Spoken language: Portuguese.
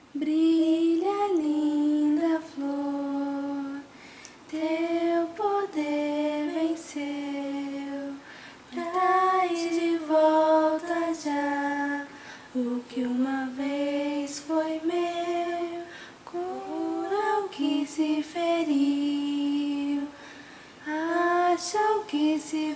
Brilha, linda flor, teu poder venceu, traz de volta já o que uma vez foi meu, cura o que se feriu, acha o que se